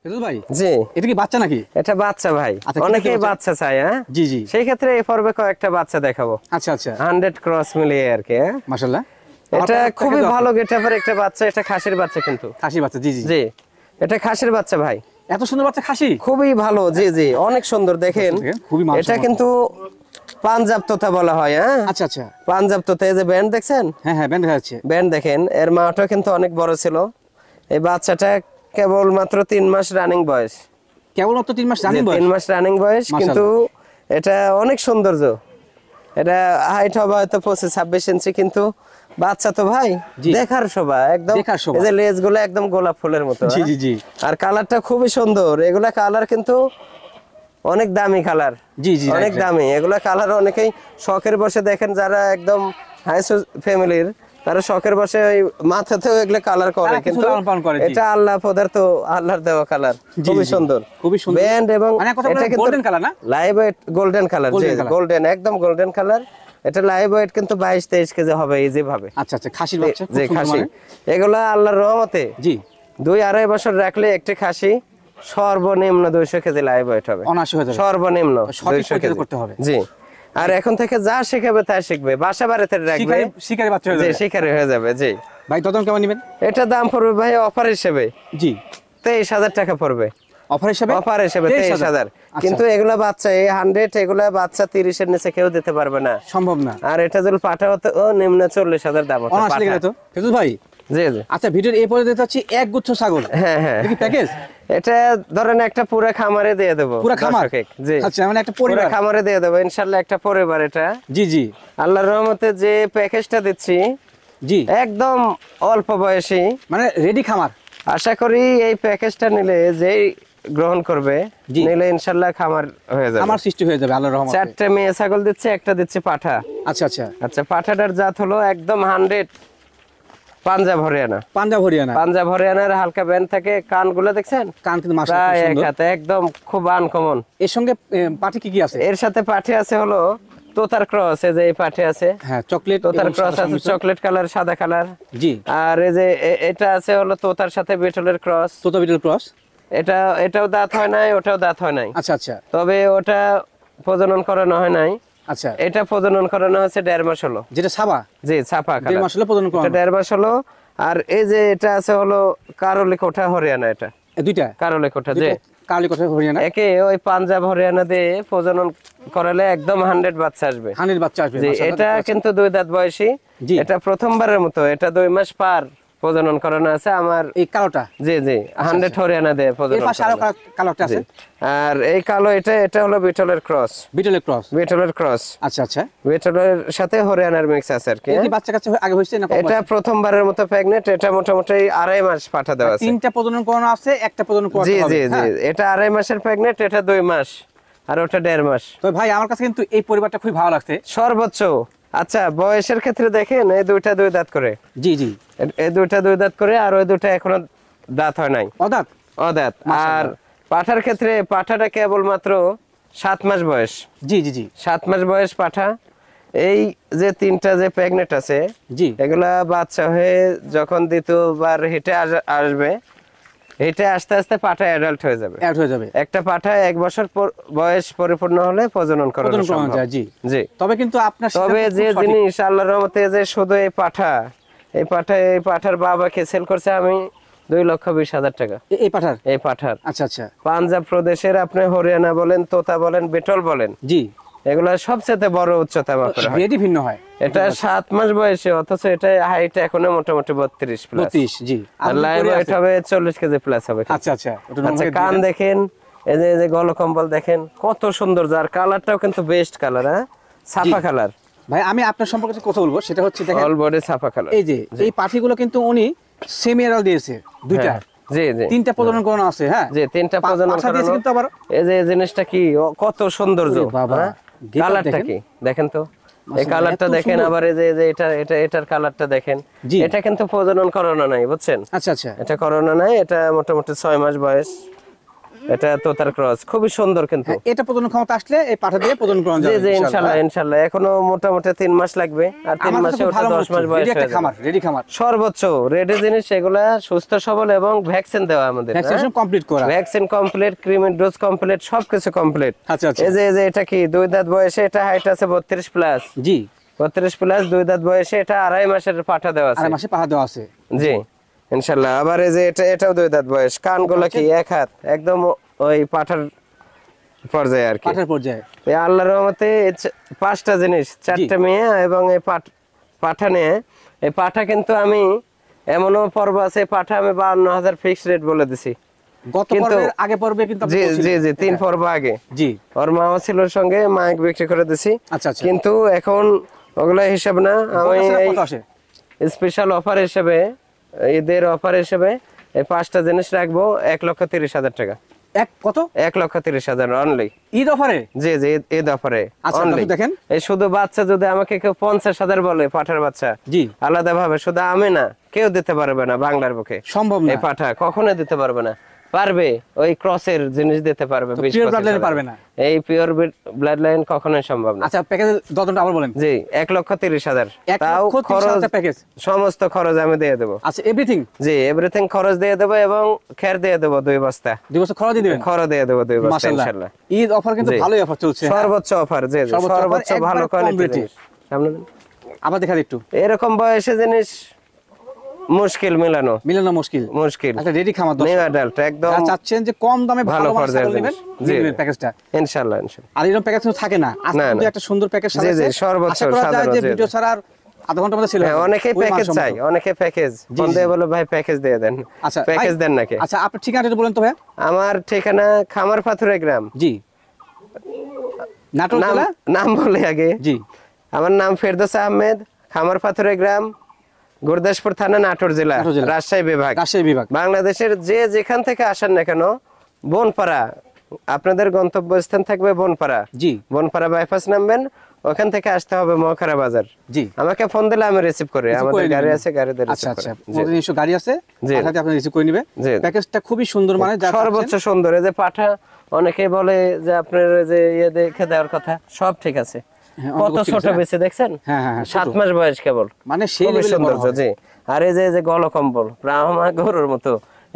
ফেরদৌস ভাই, জি এটা কি বাচ্চা নাকি? এটা বাচ্চা ভাই, আচ্ছা, অনেকেই বাচ্চা চায়। হ্যাঁ জি জি, সেই ক্ষেত্রে এই পর্বে কয়েকটা বাচ্চা দেখাবো। আচ্ছা আচ্ছা, 100 ক্রস মিলিয়ে আর কি। মাশাআল্লাহ, এটা খুবই ভালো গেটআপের একটা বাচ্চা। এটা খাসির বাচ্চা কিন্তু। খাসি বাচ্চা, জি জি জি এটা খাসির বাচ্চা ভাই। এত সুন্দর বাচ্চা খাসি, খুবই ভালো। জি জি অনেক সুন্দর দেখেন। খুবই এটা কিন্তু পাঞ্জাব তোতা বলা হয়। হ্যাঁ আচ্ছা আচ্ছা, পাঞ্জাব তোতা। এই যে ব্যান্ড দেখছেন? হ্যাঁ হ্যাঁ, ব্যান্ড দেখা যাচ্ছে। ব্যান্ড দেখেন, এর মাটা কিন্তু অনেক বড় ছিল। এই বাচ্চাটা কেবল মাত্র 3 মাস রানিং বয়স। কেবলমাত্র 3 মাস রানিং বয়স? 3 মাস রানিং বয়স, কিন্তু এটা অনেক সৌন্দর্য। এটা হাইট হবে হয়তো 25-26 ইঞ্চি, কিন্তু বাচ্চা তো ভাই দেখার শোভা একদম। এই যে লেজ গুলো একদম গোলাপ ফুলের মতো। জি জি জি, আর কালারটা খুবই সুন্দর। এগুলা কালার কিন্তু অনেক দামি কালার। জি জি, অনেক দামি এগুলা কালার। অনেকেই শখের বসে দেখেন, যারা একদম হাই ফ্যামিলির, তারা শখের বসে ওই মাথাতেও এগুলো কালার করে, কিন্তু এটা আল্লাহ পদার্থ, আল্লাহর দেওয়া কালার। খুবই সুন্দর, খুবই সুন্দর ব্যান্ড। এবং এটা কিন্তু গোল্ডেন কালার না? Live weight golden colour. জি গোল্ডেন, একদম গোল্ডেন কালার। এটা লাইভ ওয়েট কিন্তু 22-23 কেজি হবে ইজি ভাবে। আচ্ছা আচ্ছা, খাসির বাচ্চা, জি খাসি। এগুলা আল্লাহর রহমতে জি 2-2.5 বছর রাখলে একটি খাসি সর্বনিম্ন 200 কেজি লাইভ ওয়েট হবে। সর্বনিম্ন 200 কেজি করতে হবে। জি আর এখন থেকে যা শিখাবে তাই শিখবে, বাসা বাড়িতে রাখবে, শিকারি বাচ্চা হয়ে যাবে। জি শিকারি হয়ে যাবে। জি ভাই, দাম কেমন নেবেন? এটা দাম পড়বে ভাই অফার হিসেবে জি 23,000 টাকা পড়বে। অফার হিসেবে? অফার হিসেবে 23,000। কিন্তু এগুলা বাচ্চা, এই 100 এগুলা বাচ্চা 30 এর নিচে কেউ দিতে পারবে না, সম্ভব না। আর এটা যদি পাঠা হতো ও নিম্ন 40,000 দাম হতো পাঠা। ফেরদৌস ভাই, জি জি আচ্ছা, ভিডিওর এই পর্যায়ে দেখতে পাচ্ছি এক গুচ্ছ ছাগল। হ্যাঁ হ্যাঁ, কি প্যাকেজ? এটা ধরেন একটা পুরো খামারে দিয়ে দেবো। পুরো খামার? জি আচ্ছা, মানে একটা পরিবার খামারে দিয়ে দেবো ইনশাআল্লাহ, একটা পরিবার এটা। জি জি, আল্লাহর রহমতে যে প্যাকেজটা দিচ্ছি, জি একদম অল্প বয়সী, মানে রেডি খামার। আশা করি এই প্যাকেজটা নিলে যেই গ্রহণ করবে, নিলে ইনশাআল্লাহ খামার হয়ে যাবে, আমার সৃষ্টি হয়ে যাবে আল্লাহর রহমতে। 4টে মেয়ে ছাগল দিচ্ছে, একটা দিচ্ছে পাঠা। আচ্ছা আচ্ছা আচ্ছা, পাঠাটার জাত হলো একদম 100 পাঞ্জাব হরিয়ানা। পাঞ্জাব হরিয়ানার হালকা ব্যান্ড থাকে। কানগুলো দেখছেন? কান কিন্তু মাশাআল্লাহ খুব সুন্দর, একদম খুব আনকমন। এর সঙ্গে পাঠি কি আছে? এর সাথে পাঠি আছে হলো তোতার ক্রস। এই যে এই পাঠি আছে, হ্যাঁ চকলেট তোতার ক্রস আছে, চকলেট কালার সাদা কালার। জি আর এই যে এটা আছে হলো তোতার সাথে বিটলের ক্রস। তোতা বিটল ক্রস। এটাও দাঁত হয় নাই, ওটাও দাঁত হয় নাই। আচ্ছা আচ্ছা, তবে ওটা প্রজনন করানো হয় নাই। আচ্ছা, এটা প্রজনন করানো হচ্ছে 1.5 মাস হলো। যেটা ছাপা? জি ছাপা, 1.5 মাস হলো প্রজনন করানো। 1.5 মাস হলো। আর এই যে এটা আছে হলো কারলি কোঠা হরিয়ানা। এটা দুইটা কারলি কোঠা। যে কারলি কোঠা হরিয়ানা, একে ওই পাঞ্জাব হরিয়ানা দিয়ে প্রজনন করালে একদম 100 বাচ্চা আসবে। 100 বাচ্চা আসবে। জি এটা কিন্তু 2 দাঁত বয়সী। এটা প্রথমবারের মতো, এটা 2 মাস পার প্রজনন করানো আছে আমার এই কালোটা। জি জি 100 হরিয়ানা দিয়ে প্রজনন। এর পাশে আরো কালোটা আছে। আর এই কালো এটা হলো বিটলের ক্রস। বিটলের ক্রস। আচ্ছা আচ্ছা, বিটলের সাথে হরিয়ানার মিক্স আছে আর কি। এই বাচ্চা কাচ্চা আগে হইছে না? এটা প্রথমবারের মতো প্রেগন্যান্ট। এটা মোটামুটি 2.5 মাস পাঠা দেওয়া আছে। 3টা প্রজনন করানো আছে, একটা প্রজনন করাতে হবে। জি জি জি, এটা 2.5 মাসের প্রেগন্যান্ট, এটা 2 মাস, আর ওটা 1.5 মাস। তো ভাই আমার কাছে কিন্তু এই পরিবারটা খুব ভালো লাগছে সর্বোচ্চ। আচ্ছা বয়সের ক্ষেত্রে দেখেন, এই দুইটা 2 দাঁত করে। জি জি, এই দুইটা 2 দাঁত করে, আর ওই দুইটা এখনো দাঁত হয় নাই, অদাঁত। আর পাঠার ক্ষেত্রে পাঠাটা কেবল মাত্র 7 মাস বয়স। জি জি জি, 7 মাস বয়স পাঠা। এই যে 3টা যে প্রেগনেন্ট আছে, জি এগুলা বাচ্চা হয়ে যখন দ্বিতীয়বার হেঁটে আসবে, হেঁটে আস্তে আস্তে পাঠা অ্যাডাল্ট হয়ে যাবে। একটা পাঠা 1 বছর বয়স পরিপূর্ণ হলে প্রজনন করানো যায়। জি জি, তবে কিন্তু তবে যে জিনিস আল্লাহর রহমতে, যে শুধু এই পাঠার বাবাকে সেল করছে আমি 2,20,000 টাকা। এই পাঠার। আচ্ছা আচ্ছা, পাঞ্জাব প্রদেশের আপনি হরিয়ানা বলেন, তোতা বলেন, বেটল বলেন, জি এগুলা সবচেয়ে বড় উচ্চতা মাপের হয়, রেডি ভিন্ন হয়। এটা 7 মাস বয়সে, অথচ এটা হাইট এখনো মোটামুটি 32 প্লাস। 32 জি, আর লাইভ ওয়েট হবে 40 কেজি প্লাস হবে। আচ্ছা আচ্ছা, আচ্ছা কান দেখেন, এই যে গলকম্বল দেখেন কত সুন্দর, যার কালারটাও কিন্তু বেস্ট কালার। হ্যাঁ ছাপা কালার। ভাই আমি আপনার সম্পর্কে কথা বলবো, সেটা হচ্ছে দেখেন অল বডি ছাপা কালার। এই যে এই পাঠিগুলো কিন্তু উনি সেমি এরাল দিয়েছে দুইটা। জি জি, 3টা প্রজনন করানো আছে। হ্যাঁ জি, 3টা প্রজনন করানো কিন্তু আবার এই যে জিনিসটা কি কত সৌন্দর্য বাবা, কালারটা কি দেখেন তো, এই কালারটা দেখেন। আবার এই যে এটার কালারটা দেখেন। এটা কিন্তু প্রজনন করানো নাই, বুঝছেন? আচ্ছা আচ্ছা, এটা করানো নাই, এটা মোটামুটি 6 মাস বয়স। এটা তোতার ক্রস, খুবই সুন্দর কিন্তু। এটা প্রজনন ক্ষমতা আসলে এই পাঠা দিয়ে প্রজনন করা জি যাবে জি ইনশাআল্লাহ ইনশাআল্লাহ। এখনো মোটামুটি 3 মাস লাগবে, আর 3 মাসে ওটা 10 মাস বয়স হয়ে যাবে। খামার রেডি খামার সর্বোচ্চ রেডি জিনিস এগুলা, সুস্থ সবল এবং ভ্যাকসিন দেওয়া আমাদের। ভ্যাকসিনেশন কমপ্লিট করা, ভ্যাকসিন কমপ্লিট, ক্রিমের ডোজ কমপ্লিট, সবকিছু কমপ্লিট। আচ্ছা আচ্ছা। এই যে এটা কি 2 দাঁত বয়সে, এটা হাইট আছে 32 প্লাস। জি 32 প্লাস 2 দাঁত বয়সে, এটা 2.5 মাসের পাঠা দেওয়া আছে। 2.5 মাসে পাঠা দেওয়া আছে। জি ইনশাআল্লাহ। আবার এই যে এটাও 2 দাঁত বয়স, কানগুলো কি এক হাত, একদম ওই পাঠার পর্যায়ে আর কি। পাঠার পর্যায়ে এই আল্লাহর রহমতে 5টা জিনিস, 4টা মেয়ে এবং এই পাঠা নিয়ে। এই পাঠা কিন্তু আমি এমনও পর্ব আছে, পাঠা আমি 52,000 ফিক্সড রেট বলে দিছি। গত পর্বের আগে পর্বে কিন্তু জি জি জি 3 পর্ব আগে। জি ওর মাও ছিল সঙ্গে, মাইক বিক্রি করে দিছি। আচ্ছা আচ্ছা। কিন্তু এখন ওগুলা হিসাব না, আমি স্পেশাল অফার হিসেবে, ঈদের অফার হিসেবে এই 5টা জিনিস রাখবো 1,30,000 টাকা। কত? 1,30,000 অনলি ঈদ অফারে। জি জি ঈদ অফারে অনলি। দেখেন এই শুধু বাচ্চা যদি আমাকে কেউ 50,000 বলে, পাঠার বাচ্চা, জি আলাদা ভাবে, শুধু আমি না, কেউ দিতে পারবে না বাংলার বুকে, সম্ভব না। এই পাঠা কখনোই দিতে পারবে না। পারবে ওই ক্রসের জিনিস দিতে পারবে, পিওর ব্লাড লাইন পারবে না। এই পিওর ব্লাড লাইন কখনোই সম্ভব না। আচ্ছা প্যাকেজের দরদামটা আবার বলেন। জি 1,30,000, তাও 1,30,000 প্যাকেজ, সমস্ত খরচ আমি দিয়ে দেব। আচ্ছা এভরিথিং। জি এভরিথিং খরচ দিয়ে দেব, এবং খের দিয়ে দেব 2 বস্তা। 2 বস্তা খরচ দিয়ে দিবেন? খরচ দিয়ে দেব 2 বস্তা মাশাআল্লাহ। ইনশাআল্লাহ। ঈদ অফার কিন্তু ভালোই অফার চলছে। সর্বোচ্চ অফার। জি জি সর্বোচ্চ ভালো কোয়ালিটি। সামনে আবার দেখা একটু এরকম বয়সে জিনিস মুশকিল মিলানো মুশকিল। আচ্ছা রেডি খামার দর্শক, নিউ অ্যাডাল্ট একদম চাচ্ছেন যে কম দামে ভালো মানের নেবেন, নেবেন প্যাকেজটা ইনশাআল্লাহ ইনশাআল্লাহ। আর এরকম প্যাকেজ কিন্তু থাকে না, আজকে কিন্তু একটা সুন্দর প্যাকেজ সাজানো আছে। জি জি সর্বোচ্চ সাজানো। যে ভিডিও ছাড়া আর আধা ঘন্টার মধ্যে ছিল। অনেকে প্যাকেজ চাই, অনেকে প্যাকেজ ফোন দিয়ে বলে ভাই প্যাকেজ দিয়ে দেন। আচ্ছা প্যাকেজ দেন নাকি? আচ্ছা আপনার ঠিকানাটা বলেন তো ভাই। আমার ঠিকানা খামার পাথুরে গ্রাম। জি নাটোর জেলা। নাম বলে আগে। জি আমার নাম ফেরদৌস আহমেদ, খামার পাথুরে গ্রাম, গুরদাসপুর থানা, নাটোর জেলা, রাজশাহী বিভাগ। বাংলাদেশের যে যেখান থেকে আসেন না কেন, বনপাড়া আপনাদের গন্তব্যস্থান থাকবে, বনপাড়া। জি বনপাড়া বাইপাস নামবেন, ওখান থেকে আসতে হবে মহাখারা বাজার। জি আমাকে ফোন দিলে আমি রিসিভ করি, আমাদের গাড়ি আছে, গাড়িতে রিসিভ আচ্ছা করে। আচ্ছা নিজস্ব গাড়ি আছে, সাথে আপনি রিসিভ করে নেবে। প্যাকেজটা খুবই সুন্দর, মানে সর্বোচ্চ সুন্দর। এই যে পাঠা, অনেকে বলে যে আপনার যে ইয়ে দেখে দেওয়ার কথা, সব ঠিক আছে। কত ছোট বেশি দেখছেন? 7 মাস বয়স কেবল, মানে সেই সৌন্দর্য। জি আর এই যে গলকম্বল ব্রাহ্মা গরুর মতো,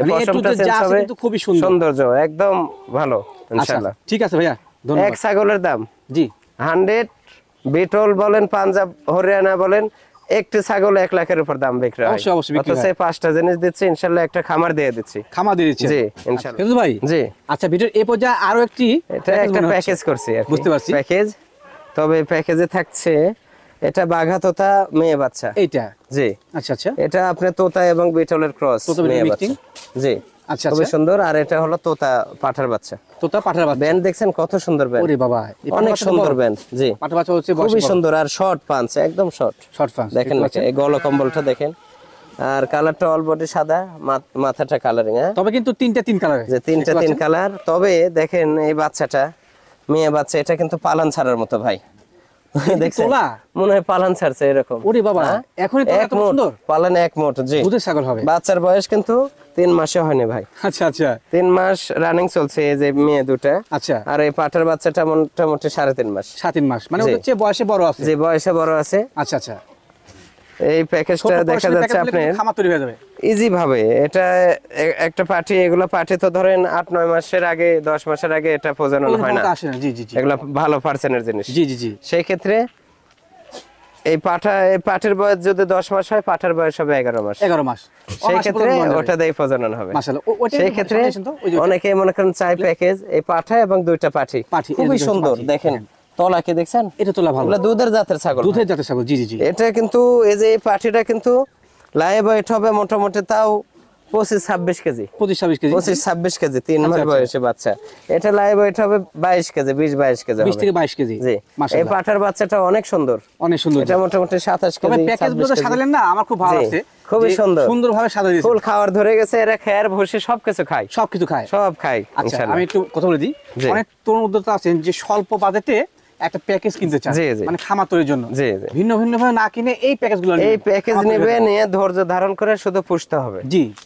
খুবই সৌন্দর্য, একদম ভালো ইনশাআল্লাহ। ঠিক আছে ভাইয়া, ধন্যবাদ। এক ছাগলের দাম জি 100, বিটল বলেন, পাঞ্জাব হরিয়ানা বলেন, একটি ছাগল 1 লাখের উপর দাম বিক্রি হয়। অথচ 5টা জিনিস দিচ্ছি ইনশাআল্লাহ, একটা খামার দিয়ে দিচ্ছি। খামার দিয়ে দিচ্ছি জি ইনশাআল্লাহ। কিন্তু ভাই জি আচ্ছা ভিডিওর এই পর্যায়ে আরো একটা প্যাকেজ করছি আর কি। বুঝতে পারছি প্যাকেজ, তবে প্যাকেজে থাকছে এটা বাঘা তোতা মেয়ে বাচ্চা। এইটা জি আচ্ছা আচ্ছা, এটা আপনি তোতা এবং বিটলের ক্রস মেয়ে বাচ্চা। জি আচ্ছা খুবই সুন্দর। আর এটা হলো তোতা পাঠার বাচ্চা। তোতা পাঠার বাচ্চা, ব্যান্ড দেখছেন কত সুন্দর ব্যান্ড? ওরে বাবা অনেক সুন্দর ব্যান্ড। জি পাঠার বাচ্চা হচ্ছে খুবই সুন্দর, আর শর্ট পাঞ্চ, একদম শর্ট পাঞ্চ। দেখেন না, এই গলা কম্বলটা দেখেন, আর কালারটা অল বডি সাদা, মাথাটা কালারিং। হ্যাঁ তবে কিন্তু 3 কালার, যে 3 কালার। তবে দেখেন এই বাচ্চাটা, মেয়ে বাচ্চা, এটা কিন্তু পালান ছাড়ার মতো ভাই। দেখছেন মনে হয় পালান ছাড়ছে এরকম। ওরে বাবা এখনই তো এত সুন্দর পালান, এক মোট। জি দুধের ছাগল হবে। বাচ্চার বয়স কিন্তু 3 মাসে হয়নি ভাই। আচ্ছা আচ্ছা 3 মাস রানিং চলছে এই যে মেয়ে দুটা। আচ্ছা আর এই পাঠার বাচ্চাটা মোটামুটি 3.5 মাস। 3.5 মাস, মানে ওটা হচ্ছে বয়সে বড় আছে। যে বয়সে বড় আছে। আচ্ছা আচ্ছা এই প্যাকেজটা দেখা যাচ্ছে আপনার খামার তৈরি হয়ে যাবে ইজি ভাবে। এটা একটা পাঠি, এগুলো পাঠি তো ধরেন 8-9 মাসের আগে, 10 মাসের আগে এটা প্রজনন হয় না। জি জি জি এগুলো ভালো পার্সেন্টের জিনিস। জি জি জি সেই ক্ষেত্রে এই পাঠের বয়স যদি 10 মাস হয়, পাঠার বয়স হবে 11 মাস। 11 মাস সেই ক্ষেত্রে ওটা দিয়ে প্রজনন হবে। মাশাআল্লাহ। সেই ক্ষেত্রে অনেকে মনে করেন চাই প্যাকেজ, এই পাঠা এবং 2টা পাঠি খুবই সুন্দর। দেখেন তলাকে দেখছেন, এটা তোলা ভালো, এগুলো দুধের জাতের ছাগল। দুধের জাতের ছাগল। জি জি জি এটা কিন্তু এই যে এই পাঠিটা কিন্তু লাইভ ওয়েট হবে মোটামুটি তাও 25-26 কেজি। 25-26 কেজি। 25-26 কেজি 3 মাস বয়সে বাচ্চা। এটা লাইভ ওয়েট হবে 22 কেজি, 20-22 কেজি হবে। 20 থেকে 22 কেজি। জি এই পাঠার বাচ্চাটা অনেক সুন্দর, অনেক সুন্দর। এটা মোটামুটি 27 কেজি। তবে প্যাকেজগুলো সাজালেন না, আমার খুব ভালো লাগছে। খুবই সুন্দর, সুন্দরভাবে সাজিয়ে দিয়েছেন। ফুল খাবার ধরে গেছে। এরা খেয়ার ভুসি সবকিছু খায়, সব খায়। আচ্ছা আমি একটু কথা বলে দিই, অনেক তরুণ উদ্যোক্তা আছেন যে স্বল্প বাজেটে একটা প্যাকেজ কিনতে চান, মানে খামার তৈরির জন্য। ভিন্ন ভিন্ন ভাবে না কিনে এই প্যাকেজগুলো, এই প্যাকেজ নেবে, নিয়ে ধৈর্য ধারণ করে শুধু পুষতে হবে। জি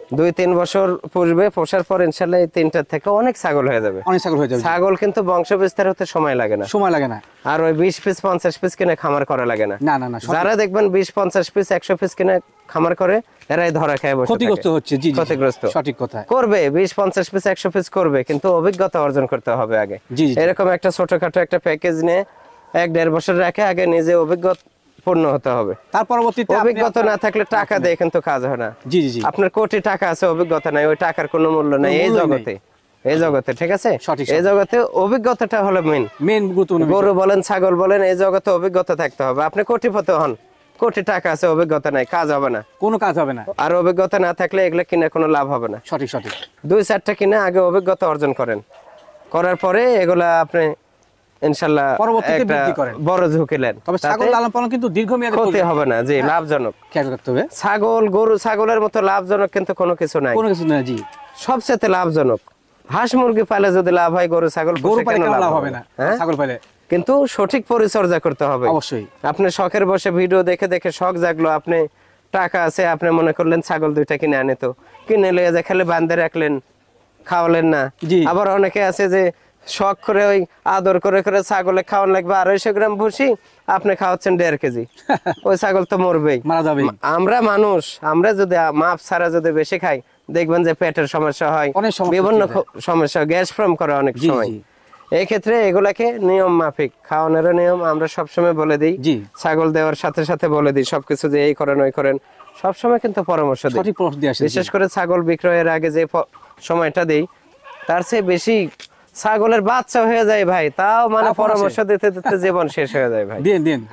2-3 বছর পুষবে, পোষার পর ইনশাআল্লাহ এই তিনটার থেকে অনেক ছাগল হয়ে যাবে। অনেক ছাগল হয়ে যাবে। ছাগল কিন্তু বংশ বিস্তার হতে সময় লাগে না। সময় লাগে না। আর ওই 20 পিস 50 পিস কিনে খামার করা লাগে না। না না না, যারা দেখবেন 20-50 পিস 100 পিস কিনে খামার করে এরাই ধরা খায় বসে থাকে। ক্ষতিগ্রস্ত হচ্ছে। জি জি, ক্ষতিগ্রস্ত। সঠিক কথা। করবে 20-50 পিস 100 পিস করবে, কিন্তু অভিজ্ঞতা অর্জন করতে হবে আগে। জি জি, এরকম একটা ছোটখাটো একটা প্যাকেজ নিয়ে 1-1.5 বছর রাখে আগে নিজে অভিজ্ঞতা পূর্ণ হতে হবে। তার পরবর্তীতে অভিজ্ঞতা না থাকলে টাকা দিয়ে কিন্তু কাজ হয় না। জি জি জি, আপনার কোটি টাকা আছে, অভিজ্ঞতা নাই, ওই টাকার কোনো মূল্য নাই এই জগতে। এই জগতে ঠিক আছে, এই জগতে অভিজ্ঞতাটা হলো মেন গুরুত্বপূর্ণ। গরু বলেন ছাগল বলেন, এই জগতে অভিজ্ঞতা থাকতে হবে। আপনি কোটিপতি হন, কোটি টাকা আছে, অভিজ্ঞতা নাই, কাজ হবে না, কোনো কাজ হবে না। আর অভিজ্ঞতা না থাকলে এগুলো কিনে কোনো লাভ হবে না। সঠিক সঠিক। 2-4টা কিনে আগে অভিজ্ঞতা অর্জন করেন, করার পরে এগুলা আপনি ইনশাআল্লাহ পরবর্তীতে বৃদ্ধি করেন, বড় ঝুঁকি নেন। তবে ছাগল লালন পালন কিন্তু দীর্ঘমেয়াদী ক্ষতি হবে না। জি, লাভজনক। খেয়াল রাখতে হবে। ছাগল গরু ছাগলের মতো লাভজনক কিন্তু কোনো কিছু নাই, কোনো কিছু না। জি, সবচেয়ে লাভজনক। হাঁস মুরগি পালে যদি লাভ হয়, গরু ছাগল পালে লাভ হবে না। ছাগল পালে কিন্তু সঠিক পরিচর্যা করতে হবে অবশ্যই। আপনি শখের বসে ভিডিও দেখে দেখে শখ জাগলো, আপনি টাকা আছে, আপনি মনে করলেন ছাগল 2টা কিনে আনে, তো কিনে লয়ে যা খালি বান্ধে রাখলেন, খাওয়ালেন না। আবার অনেকে আছে যে শখ করে ওই আদর করে করে ছাগলে খাওয়ান লাগবে 250 গ্রাম ভুসি, আপনি খাওয়াচ্ছেন 1.5 কেজি, ওই ছাগল তো মরবেই, মারা যাবে। আমরা মানুষ, আমরা যদি মাপ ছাড়া যদি বেশি খাই, দেখবেন যে পেটের সমস্যা হয়, বিভিন্ন সমস্যা, গ্যাস ফর্ম করে অনেক সময়। এই ক্ষেত্রে এগুলাকে নিয়ম মাফিক খাওয়ানোর নিয়ম আমরা সবসময় বলে দিই। ছাগল দেওয়ার সাথে সাথে বলে দিই সবকিছু, যে এই করেন ওই করেন, সবসময় কিন্তু পরামর্শ দিই। বিশেষ করে ছাগল বিক্রয়ের আগে যে সময়টা দিই, তার চেয়ে বেশি ছাগলের বাচ্চা হয়ে যায় ভাই, তাও মানে পরামর্শ দিতে দিতে জীবন শেষ হয়ে যায় ভাই।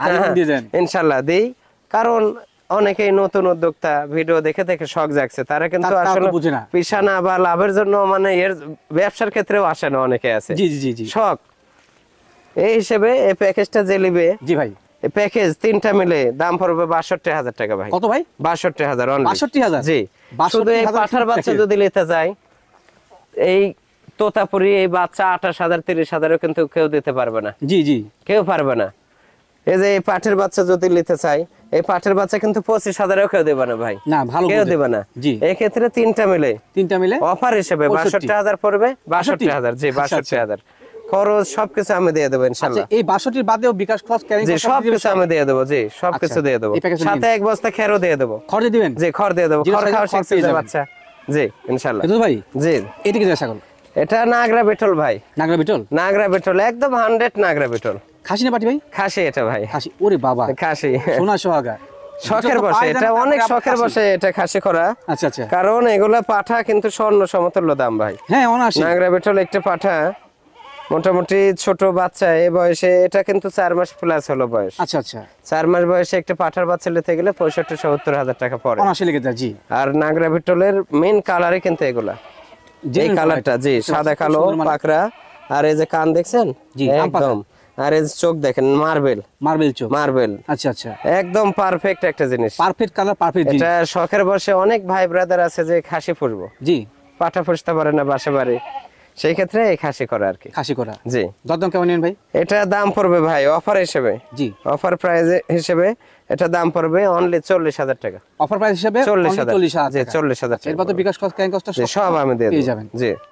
ইনশাল্লাহ দিই, কারণ অনেকেই নতুন উদ্যোক্তা ভিডিও দেখে দেখে শখ জাগছে, তারা কিন্তু আসলে পিছানা বা লাভের জন্য মানে এর ব্যবসার ক্ষেত্রেও আসে না, অনেকে আছে শখ। এই হিসেবে এই প্যাকেজটা যে নিবে, জি ভাই, এই প্যাকেজ 3টা মিলে দাম পড়বে 62,000 টাকা ভাই। কত ভাই? 62,000 অনলি। 62,000? জি। শুধু এই পাঠার বাচ্চা যদি নিতে যায়, এই তোতাপুরি এই বাচ্চা 28,000 30,000 কিন্তু কেউ দিতে পারবে না। জি জি, কেউ পারবে না। এই যে এই পাঠের বাচ্চা যদি নিতে চাই, এই পাঠের বাচ্চা কিন্তু 25,000 কেউ দেবে না ভাই, না ভালো কেউ দেবে না। জি, এই ক্ষেত্রে 3টা মিলে অফার হিসেবে 62,000 পড়বে। 62,000, জি 62,000 খরচ সবকিছু আমি দিয়ে দেবো ইনশাআল্লাহ। এই 62 বাদেও বিকাশ খরচ ক্যারিং কস্ট সবকিছু আমি দিয়ে দেবো। জি, সবকিছু দিয়ে দেবো, সাথে 1 বস্তা খেরও দিয়ে দেবো। খড় দিয়ে দিবেন? জি, খড় দিয়ে দেবো, খড় খাওয়া শিখছে বাচ্চা। জি ইনশাআল্লাহ। এটা ভাই, জি এটা কি ছাগল? এটা নাগরা বেটল ভাই। নাগরা বেটল? নাগরা বেটল, একদম 100 নাগরা বেটল। খাসি না পাটি ভাই? খাসি এটা ভাই। খাসি? ওরে বাবা, খাসি, সোনা সোহাগা। শখের বসে, এটা অনেক শখের বসে এটা খাসি করা। আচ্ছা আচ্ছা। কারণ এগুলা পাঠা কিন্তু স্বর্ণ সমতুল্য দাম ভাই। হ্যাঁ, অনাসি। নাগরা বেটল একটা পাঠা মোটামুটি ছোট বাচ্চা, এই বয়সে এটা কিন্তু 4 মাস প্লাস হলো বয়স। আচ্ছা আচ্ছা। 4 মাস বয়সে একটা পাঠার বাচ্চা নিতে গেলে 65-70,000 টাকা পড়ে। অনাসি লেগে যায়। জি। আর নাগরা বেটলের মেন কালারই কিন্তু এগুলা, এই কালারটা। জি, সাদা কালো পাকড়া, আর এই যে কান দেখছেন একদম, আর এই যে চোখ দেখেন মার্বেল চোখ, মার্বেল। আচ্ছা আচ্ছা, একদম পারফেক্ট একটা জিনিস, পারফেক্ট কালার, পারফেক্ট জিনিস। এটা শখের বসে অনেক ভাই ব্রাদার আছে যে খাসি পুষবো, জি পাঠা পুষতে পারে না বাসা বাড়ি, সেই ক্ষেত্রে এই খাসি করা আর কি। খাসি করা, জি। দরদাম কেমন নেন ভাই? এটা দাম পড়বে ভাই অফার হিসেবে, জি অফার প্রাইস হিসেবে এটা দাম পড়বে অনলি 40,000 টাকা। অফার প্রাইস হিসেবে 40,000? জি 40,000 টাকা। এরপর তো বিকাশ কস্ট ক্যারিং কস্ট সব আমি দিয়ে দেব। জি।